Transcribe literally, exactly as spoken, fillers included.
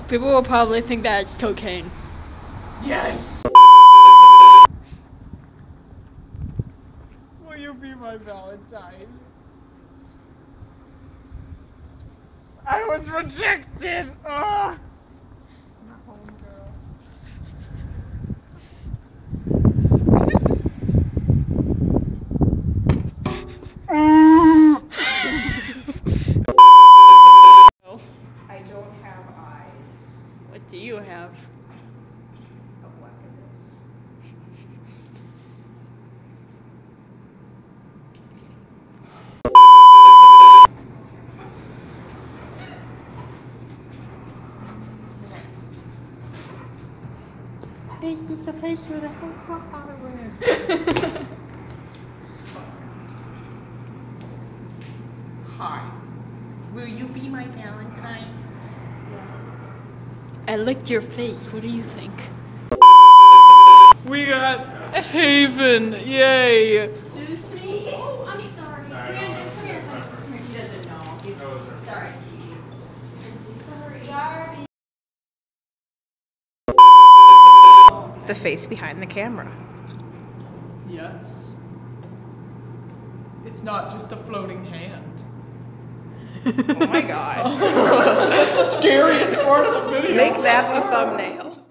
People will probably think that it's cocaine. Yes! Will you be my Valentine? I was rejected! Ugh! It's my homegirl. I don't have eyes. What do you have? A blackness. This is the place where the whole power. Hi. Will you be my Valentine? I licked your face. What do you think? We got Haven! Yay! Susie? Oh, I'm sorry. Brandon, come here, come here, come here. He doesn't know. He's sorry, Stevie. Sorry, sorry. The face behind the camera. Yes. It's not just a floating hand. Oh my god. That's the scariest part of the video. Make that the thumbnail.